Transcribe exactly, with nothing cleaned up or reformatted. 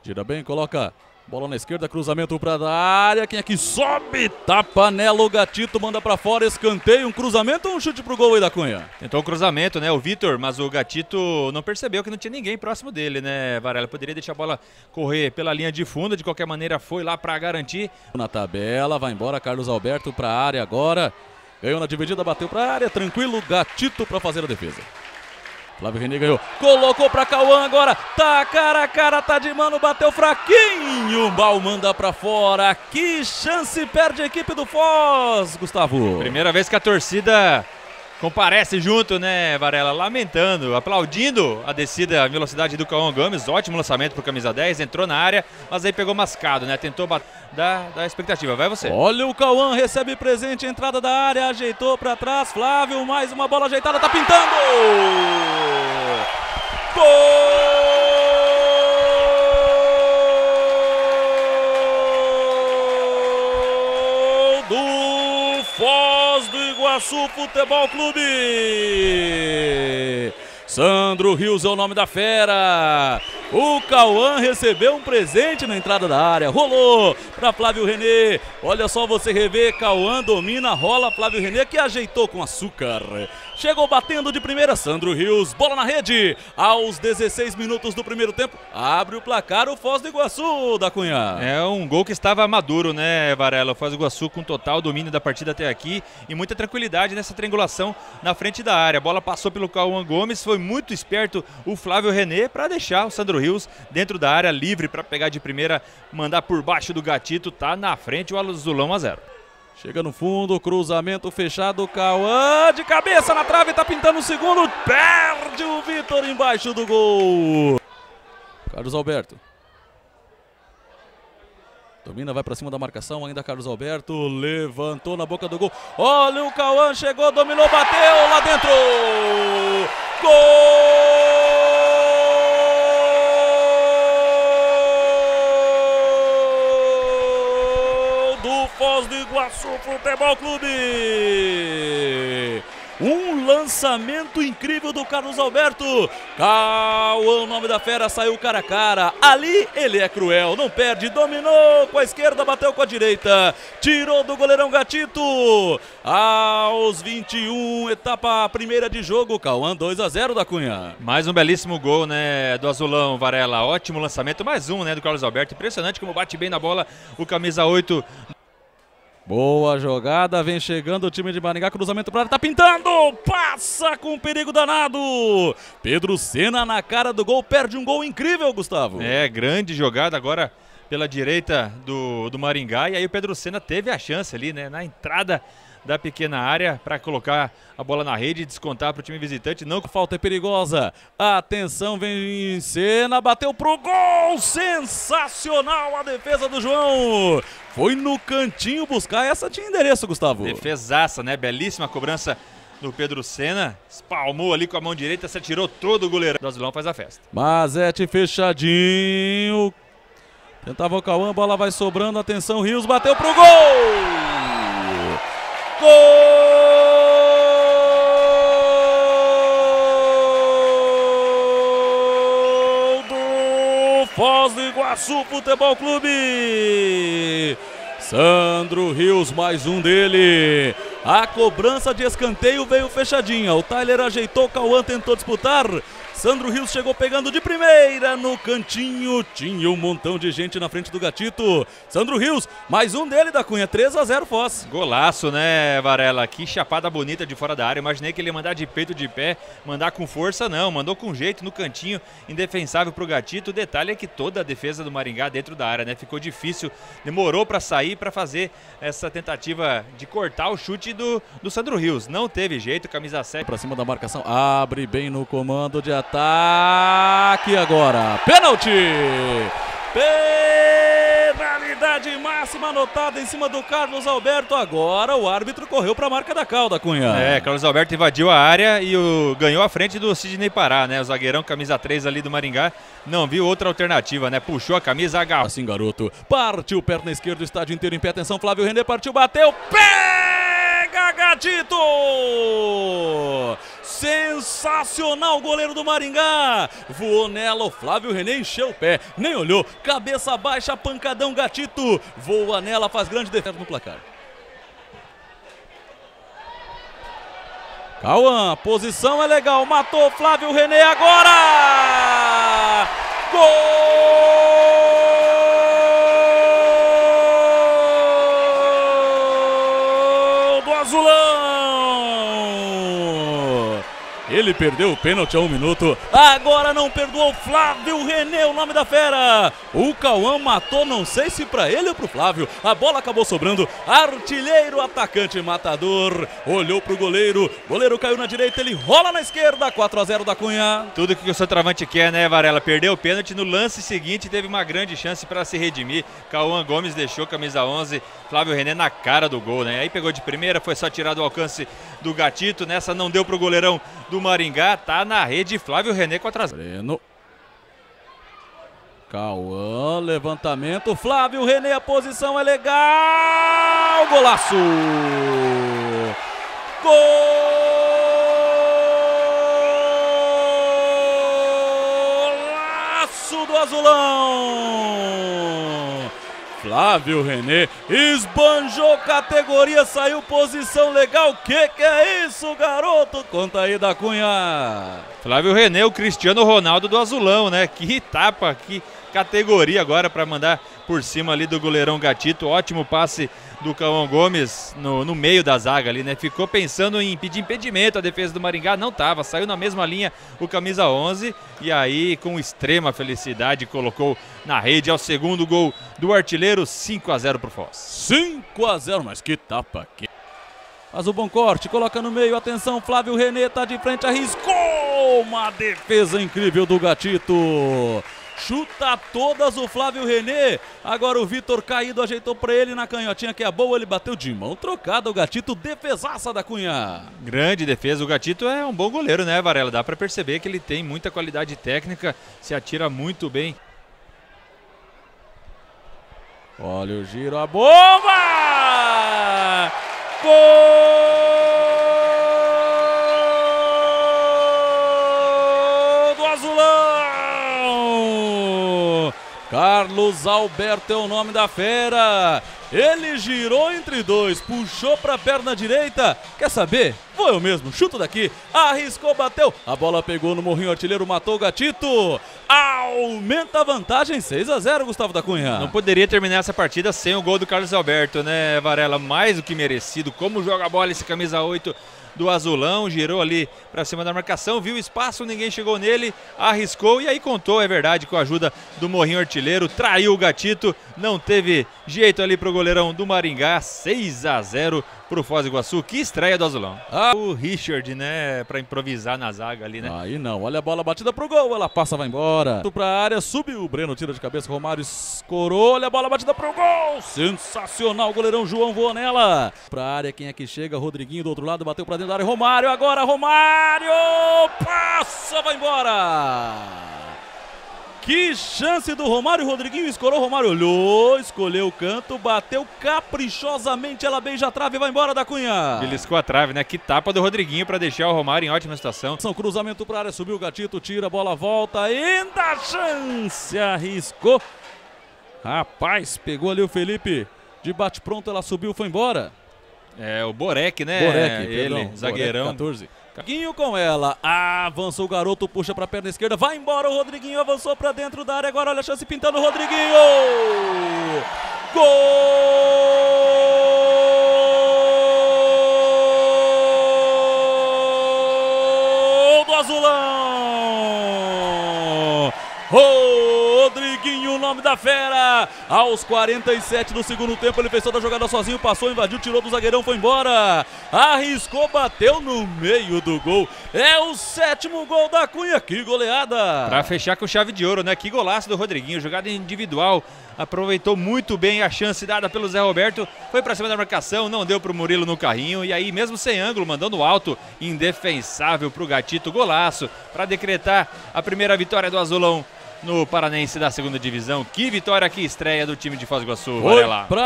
Tira bem, coloca bola na esquerda, cruzamento para a área. Quem é que sobe? Tapa nela, o Gatito manda para fora, escanteio, um cruzamento, um chute pro gol aí da Cunha. Tentou um cruzamento, né, o Vitor, mas o Gatito não percebeu que não tinha ninguém próximo dele, né, Varela? Poderia deixar a bola correr pela linha de fundo, de qualquer maneira foi lá para garantir. Na tabela, vai embora Carlos Alberto para a área agora. Ganhou na dividida, bateu para a área, tranquilo, Gatito para fazer a defesa. Flávio René ganhou, colocou para Cauã agora, tá cara a cara, tá de mano, bateu fraquinho, Bal manda para fora, que chance perde a equipe do Foz, Gustavo. Primeira vez que a torcida comparece junto, né, Varela, lamentando, aplaudindo a descida, a velocidade do Cauã Gomes, ótimo lançamento pro camisa dez, entrou na área, mas aí pegou mascado, né, tentou dar, dar expectativa, vai você. Olha o Cauã, recebe presente, entrada da área, ajeitou para trás, Flávio, mais uma bola ajeitada, tá pintando! Gol do Foz do Iguaçu Futebol Clube! Sandro Rios é o nome da fera. O Cauã recebeu um presente na entrada da área. Rolou para Flávio René. Olha só você rever. Cauã domina, rola. Flávio René que ajeitou com açúcar. Chegou batendo de primeira. Sandro Rios. Bola na rede. Aos dezesseis minutos do primeiro tempo. Abre o placar o Foz do Iguaçu, da Cunha. É um gol que estava maduro, né, Varela? O Foz do Iguaçu com total domínio da partida até aqui. E muita tranquilidade nessa triangulação na frente da área. A bola passou pelo Cauã Gomes. Foi muito esperto o Flávio René para deixar o Sandro Rios dentro da área livre para pegar de primeira, mandar por baixo do Gatito, tá na frente o Azulão um a zero. Chega no fundo, cruzamento fechado, Cauã de cabeça na trave, tá pintando o segundo, perde o Vitor embaixo do gol. Carlos Alberto. Domina, vai pra cima da marcação, ainda Carlos Alberto, levantou na boca do gol. Olha o Cauã, chegou, dominou, bateu lá dentro. Gol! Foz do Iguaçu Futebol Clube. Um lançamento incrível do Carlos Alberto. Cauã, o nome da fera, saiu cara a cara. Ali ele é cruel, não perde, dominou com a esquerda, bateu com a direita. Tirou do goleirão Gatito. Aos vinte e um, etapa primeira de jogo, Cauã dois a zero da Cunha. Mais um belíssimo gol, né, do Azulão, Varela. Ótimo lançamento, mais um, né, do Carlos Alberto. Impressionante como bate bem na bola o camisa oito. Boa jogada, vem chegando o time de Maringá, cruzamento para área, tá pintando, passa com perigo danado. Pedro Sena na cara do gol, perde um gol incrível, Gustavo. É, grande jogada agora pela direita do, do Maringá, e aí o Pedro Sena teve a chance ali, né, na entrada da pequena área para colocar a bola na rede e descontar para o time visitante. Não, falta é perigosa. Atenção, vem em cena, bateu pro gol. Sensacional a defesa do João. Foi no cantinho buscar, essa tinha endereço, Gustavo. Defesaça, né? Belíssima cobrança do Pedro Sena. Espalmou ali com a mão direita, se atirou todo o goleiro. O Azulão faz a festa. Mazete fechadinho. Tentava o Cauã, a bola vai sobrando. Atenção, Rios bateu pro gol. Gol do Foz do Iguaçu Futebol Clube. Sandro Rios, mais um dele. A cobrança de escanteio veio fechadinha. O Tyler ajeitou, o Cauã tentou disputar. Sandro Rios chegou pegando de primeira no cantinho. Tinha um montão de gente na frente do Gatito. Sandro Rios, mais um dele da Cunha, três a zero Foz. Golaço, né, Varela? Que chapada bonita de fora da área. Imaginei que ele ia mandar de peito de pé, mandar com força, não. Mandou com jeito no cantinho, indefensável pro Gatito. O detalhe é que toda a defesa do Maringá dentro da área, né? Ficou difícil, demorou para sair, para fazer essa tentativa de cortar o chute do, do Sandro Rios. Não teve jeito, camisa sete. Para cima da marcação, abre bem no comando de ataque. Ataque agora, pênalti, penalidade máxima anotada em cima do Carlos Alberto. Agora o árbitro correu para a marca da Calda, Cunha. É, Carlos Alberto invadiu a área e o, ganhou a frente do Sidney Pará, né? O zagueirão camisa três ali do Maringá não viu outra alternativa, né? Puxou a camisa, agarrou. Assim, garoto, partiu perna esquerda, o estádio inteiro em pé, atenção, Flávio René partiu, bateu, pega Gatito! Sensacional, goleiro do Maringá. Voou nela, o Flávio René encheu o pé, nem olhou. Cabeça baixa, pancadão, Gatito. Voa nela, faz grande defesa no placar. Cauã, posição é legal, matou Flávio René agora! Gol do Azulão! Ele perdeu o pênalti a um minuto, agora não perdoou. Flávio René, o nome da fera. O Cauã matou, não sei se para ele ou para o Flávio. A bola acabou sobrando. Artilheiro, atacante, matador. Olhou para o goleiro. Goleiro caiu na direita, ele rola na esquerda. quatro a zero da Cunha. Tudo que o centroavante quer, né, Varela? Perdeu o pênalti. No lance seguinte teve uma grande chance para se redimir. Cauã Gomes deixou camisa onze. Flávio René na cara do gol, né? Aí pegou de primeira, foi só tirar do alcance do Gatito. Nessa não deu pro goleirão do Maringá. Tá na rede Flávio René contra as... Breno. Cauã, levantamento. Flávio René, a posição é legal. Golaço! Golaço do Azulão! Flávio René esbanjou categoria, saiu posição legal. Que que é isso, garoto? Conta aí da Cunha. Flávio René, o Cristiano Ronaldo do Azulão, né? Que tapa, que categoria agora para mandar por cima ali do goleirão Gatito. Ótimo passe do Cauã Gomes no, no meio da zaga ali, né? Ficou pensando em pedir impedimento a defesa do Maringá, não tava, saiu na mesma linha o camisa onze e aí com extrema felicidade colocou na rede. É o segundo gol do artilheiro. Cinco a zero pro Foz. cinco a zero, mas que tapa aqui. Faz o bom corte, coloca no meio, atenção, Flávio René tá de frente, arriscou uma defesa incrível do Gatito. Chuta todas o Flávio René. Agora o Vitor caído ajeitou para ele na canhotinha que é boa. Ele bateu de mão trocada. O Gatito, defesaça da Cunha. Grande defesa. O Gatito é um bom goleiro, né, Varela? Dá para perceber que ele tem muita qualidade técnica. Se atira muito bem. Olha o giro, a bomba! Gol do Azulão! Carlos Alberto é o nome da fera. Ele girou entre dois, puxou para a perna direita. Quer saber? Vou eu mesmo, chuto daqui. Arriscou, bateu. A bola pegou no morrinho, artilheiro matou o Gatito. Aumenta a vantagem, seis a zero, Gustavo da Cunha. Não poderia terminar essa partida sem o gol do Carlos Alberto, né, Varela? Mais do que merecido. Como joga a bola esse camisa oito do Azulão, girou ali para cima da marcação, viu espaço, ninguém chegou nele, arriscou e aí contou, é verdade, com a ajuda do morrinho artilheiro, traiu o Gatito, não teve jeito ali pro goleirão do Maringá. Seis a zero pro Foz do Iguaçu. Que estreia do Azulão. Ah. O Richard, né, para improvisar na zaga ali, né? Aí não, olha a bola batida pro gol, ela passa, vai embora. Pra área, subiu, o Breno tira de cabeça, Romário escorou, olha a bola batida pro gol. Sensacional, o goleirão João voou nela. Pra área, quem é que chega? Rodriguinho do outro lado, bateu pra dentro da área, Romário, agora Romário, passa, vai embora. Que chance do Romário, Rodriguinho escorou, Romário olhou, escolheu o canto, bateu caprichosamente, ela beija a trave e vai embora da Cunha. Beliscou a trave, né? Que tapa do Rodriguinho para deixar o Romário em ótima situação. São cruzamento para a área, subiu o Gatito, tira, a bola volta, ainda a chance, arriscou. Rapaz, pegou ali o Felipe, de bate pronto, ela subiu, foi embora. É, o Borek, né? Borek, ele, perdão, zagueirão. Borek, quatorze. Rodriguinho com ela, avançou o garoto, puxa para a perna esquerda, vai embora o Rodriguinho, avançou para dentro da área, agora olha a chance pintando o Rodriguinho. Gol do Azulão. Rodriguinho, o nome da fera. Aos quarenta e sete do segundo tempo, ele fez toda a jogada sozinho, passou, invadiu, tirou do zagueirão, foi embora. Arriscou, bateu no meio do gol. É o sétimo gol da Cunha, que goleada. Pra fechar com chave de ouro, né? Que golaço do Rodriguinho, jogada individual. Aproveitou muito bem a chance dada pelo Zé Roberto, foi pra cima da marcação, não deu pro Murilo no carrinho, e aí mesmo sem ângulo, mandando alto, indefensável pro Gatito, golaço, pra decretar a primeira vitória do Azulão no Paranense da segunda divisão. Que vitória, que estreia do time de Foz do Iguaçu, Varela.